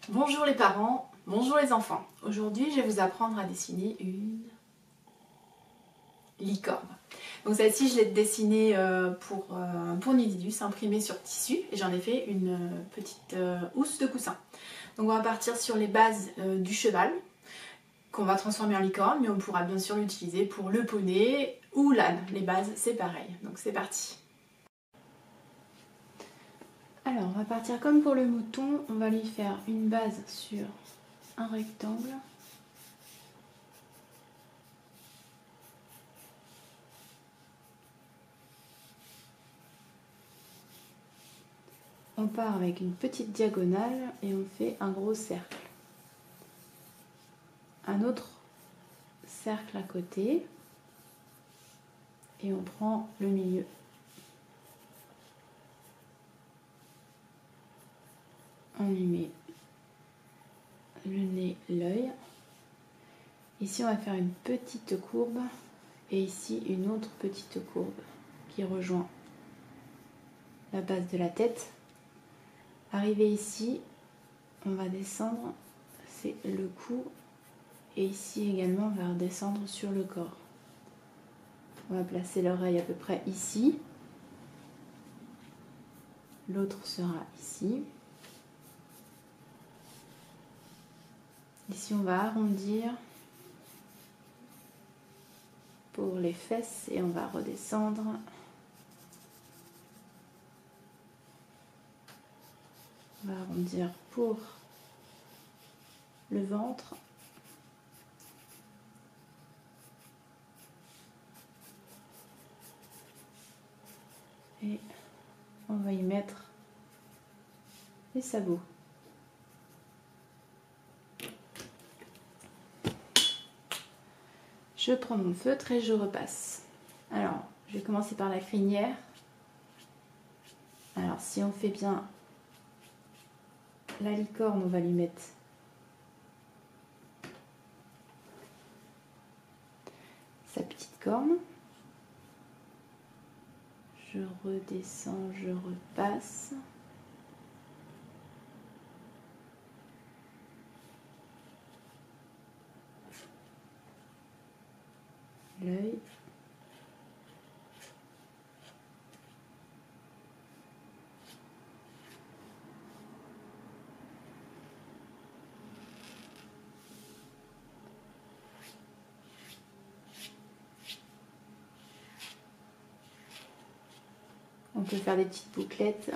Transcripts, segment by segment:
Bonjour les parents, bonjour les enfants. Aujourd'hui, je vais vous apprendre à dessiner une licorne. Donc celle-ci, je l'ai dessinée pour Nididus, imprimée sur tissu, et j'en ai fait une petite housse de coussin. Donc on va partir sur les bases du cheval, qu'on va transformer en licorne, mais on pourra bien sûr l'utiliser pour le poney ou l'âne. Les bases, c'est pareil. Donc c'est parti. Alors, on va partir comme pour le mouton, on va lui faire une base sur un rectangle. On part avec une petite diagonale et on fait un gros cercle. Un autre cercle à côté et on prend le milieu. On lui met le nez, l'œil. Ici, on va faire une petite courbe et ici une autre petite courbe qui rejoint la base de la tête. Arrivé ici, on va descendre, c'est le cou, et ici également on va redescendre sur le corps. On va placer l'oreille à peu près ici, l'autre sera ici. Ici on va arrondir pour les fesses et on va redescendre. On va arrondir pour le ventre. Et on va y mettre les sabots. Je prends mon feutre et je repasse. Alors, je vais commencer par la crinière. Alors, si on fait bien la licorne, on va lui mettre sa petite corne. Je redescends, je repasse. L'œil. On peut faire des petites bouclettes.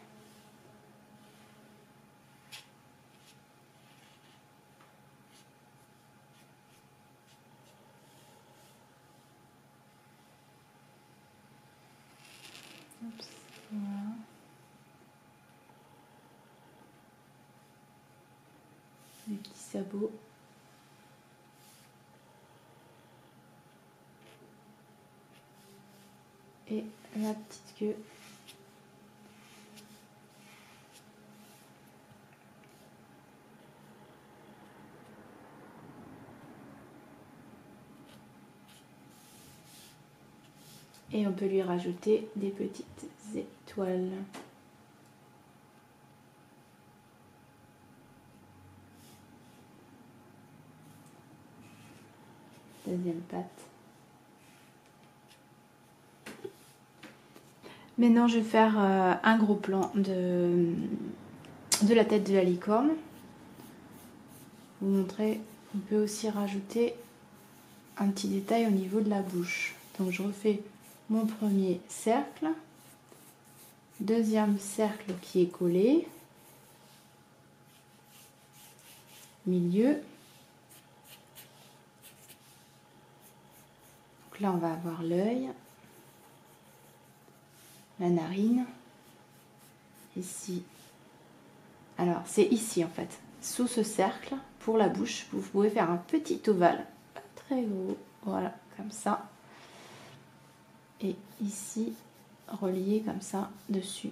Oups, voilà. Les petits sabots. Et la petite queue. Et on peut lui rajouter des petites étoiles. Deuxième patte. Maintenant, je vais faire un gros plan de la tête de la licorne. Vous montrer, on peut aussi rajouter un petit détail au niveau de la bouche. Donc je refais mon premier cercle, deuxième cercle qui est collé, milieu. Donc là on va avoir l'œil, la narine, ici. Alors c'est ici en fait, sous ce cercle, pour la bouche, vous pouvez faire un petit ovale, pas très gros, voilà, comme ça. Et ici, relié comme ça dessus.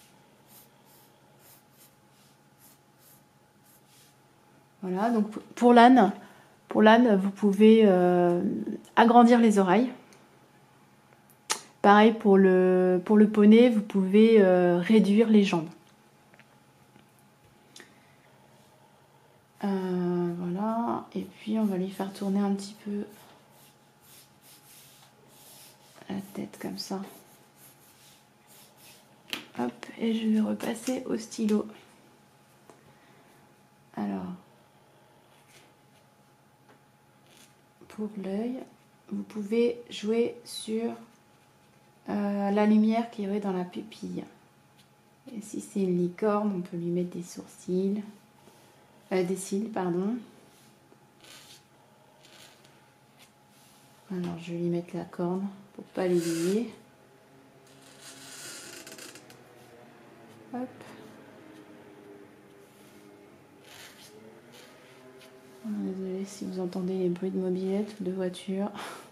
Voilà, donc pour l'âne, vous pouvez agrandir les oreilles. Pareil pour le poney, vous pouvez réduire les jambes. Voilà, et puis on va lui faire tourner un petit peu la tête comme ça. Hop, et je vais repasser au stylo. Alors, pour l'œil, vous pouvez jouer sur la lumière qui est dans la pupille. Et si c'est une licorne, on peut lui mettre des sourcils, des cils, pardon. Alors, je vais lui mettre la corne pour pas l'oublier. Hop. Désolée si vous entendez les bruits de mobilette ou de voiture.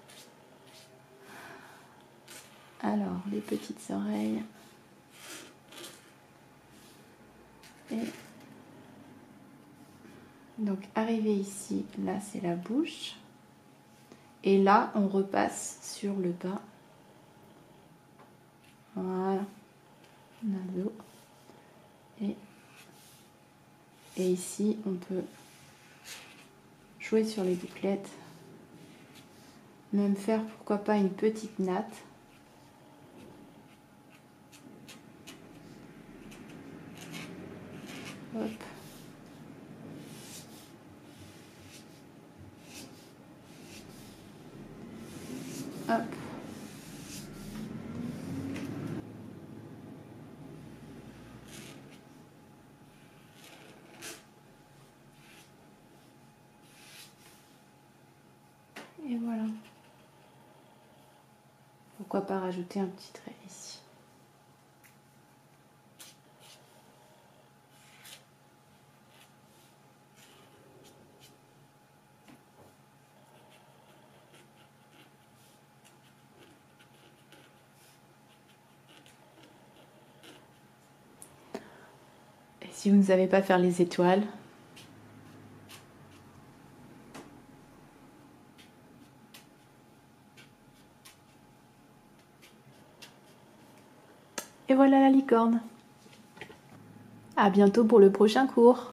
Alors, les petites oreilles. Et donc, arrivé ici, là c'est la bouche. Et là, on repasse sur le bas. Voilà. Naso. Et ici, on peut jouer sur les bouclettes. Même faire, pourquoi pas, une petite natte. Hop. Hop. Et voilà. Pourquoi pas rajouter un petit trait ici. Et si vous ne savez pas faire les étoiles, et voilà la licorne. À bientôt pour le prochain cours.